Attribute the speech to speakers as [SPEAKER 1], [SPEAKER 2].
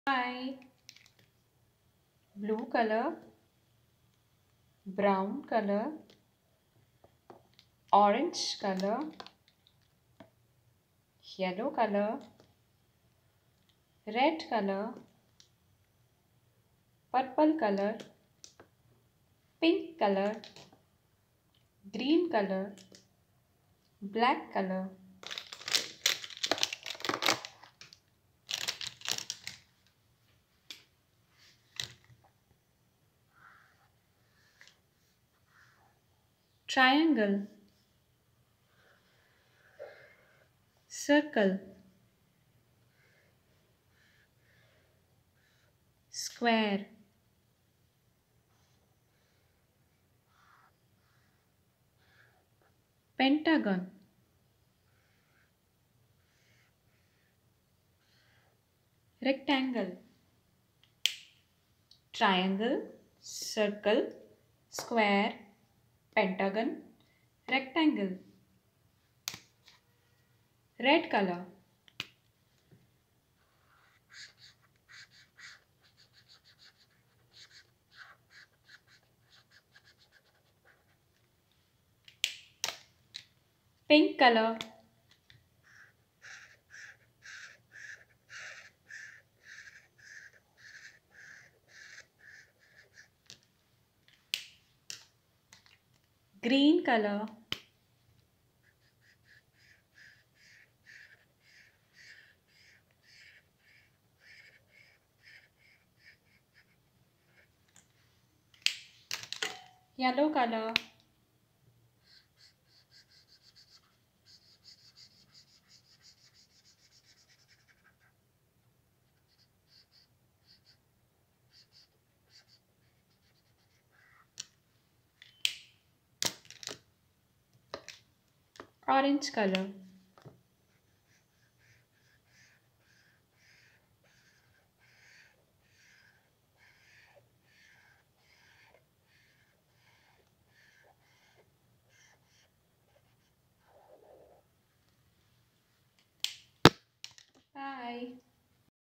[SPEAKER 1] Hi, blue color, brown color, orange color, yellow color, red color, purple color, pink color, green color, black color, triangle, circle, square, pentagon, rectangle, triangle, circle, square, pentagon, rectangle, red color, pink color, green color, yellow color, orange color.